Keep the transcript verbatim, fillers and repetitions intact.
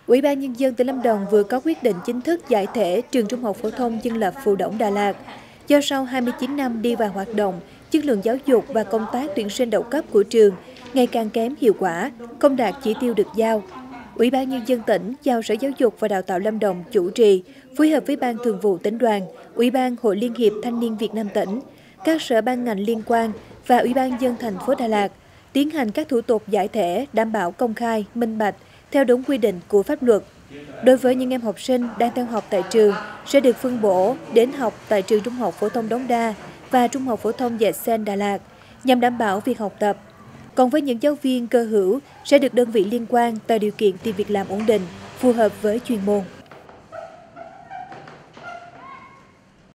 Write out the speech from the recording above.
Ủy ban Nhân dân tỉnh Lâm Đồng vừa có quyết định chính thức giải thể trường Trung học phổ thông dân lập Phù Đổng Đà Lạt. Do sau hai mươi chín năm đi vào hoạt động, chất lượng giáo dục và công tác tuyển sinh đậu cấp của trường ngày càng kém hiệu quả, không đạt chỉ tiêu được giao. Ủy ban Nhân dân tỉnh giao Sở Giáo dục và Đào tạo Lâm Đồng chủ trì, phối hợp với Ban Thường vụ Tỉnh đoàn, Ủy ban Hội Liên hiệp Thanh niên Việt Nam tỉnh, các sở ban ngành liên quan và Ủy ban nhân dân thành phố Đà Lạt tiến hành các thủ tục giải thể đảm bảo công khai, minh bạch theo đúng quy định của pháp luật. Đối với những em học sinh đang theo học tại trường sẽ được phân bổ đến học tại trường Trung học phổ thông Đống Đa và Trung học phổ thông Dệt Sen Đà Lạt nhằm đảm bảo việc học tập. Còn với những giáo viên cơ hữu sẽ được đơn vị liên quan tạo điều kiện tìm việc làm ổn định, phù hợp với chuyên môn.